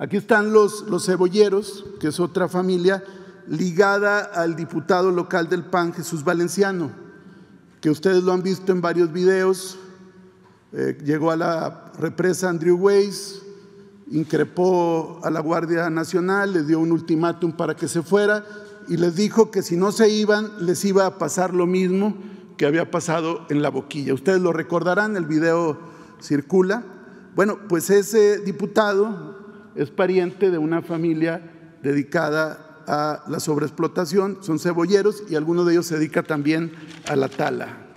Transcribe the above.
Aquí están los cebolleros, que es otra familia ligada al diputado local del PAN, Jesús Valenciano, que ustedes lo han visto en varios videos. Llegó a la represa Andrew Weiss, increpó a la Guardia Nacional, les dio un ultimátum para que se fuera y les dijo que si no se iban, les iba a pasar lo mismo que había pasado en La Boquilla. Ustedes lo recordarán, el video circula. Bueno, pues ese diputado es pariente de una familia dedicada a la sobreexplotación, son cebolleros y alguno de ellos se dedica también a la tala.